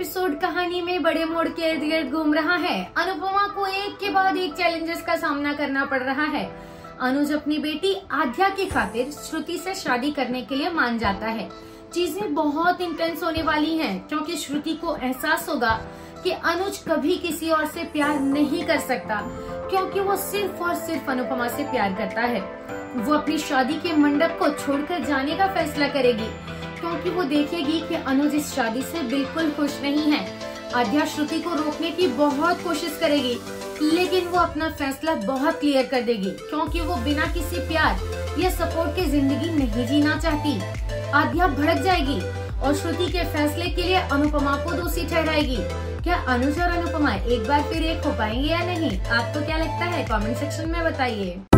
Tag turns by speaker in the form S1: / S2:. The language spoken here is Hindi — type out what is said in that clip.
S1: एपिसोड कहानी में बड़े मोड़ के इर्द गिर्द घूम रहा है। अनुपमा को एक के बाद एक चैलेंजेस का सामना करना पड़ रहा है। अनुज अपनी बेटी आद्या की खातिर श्रुति से शादी करने के लिए मान जाता है। चीजें बहुत इंटेंस होने वाली हैं, क्योंकि श्रुति को एहसास होगा कि अनुज कभी किसी और से प्यार नहीं कर सकता, क्योंकि वो सिर्फ और सिर्फ अनुपमा से प्यार करता है। वो अपनी शादी के मंडप को छोड़कर जाने का फैसला करेगी, क्योंकि वो देखेगी कि अनुज इस शादी से बिल्कुल खुश नहीं है। आद्या श्रुति को रोकने की बहुत कोशिश करेगी, लेकिन वो अपना फैसला बहुत क्लियर कर देगी, क्योंकि वो बिना किसी प्यार या सपोर्ट के जिंदगी नहीं जीना चाहती। आद्या भड़क जाएगी और श्रुति के फैसले के लिए अनुपमा को दोषी ठहराएगी। क्या अनुज और अनुपमा एक बार फिर एक हो पाएंगे या नहीं? आपको क्या लगता है? कमेंट सेक्शन में बताइए।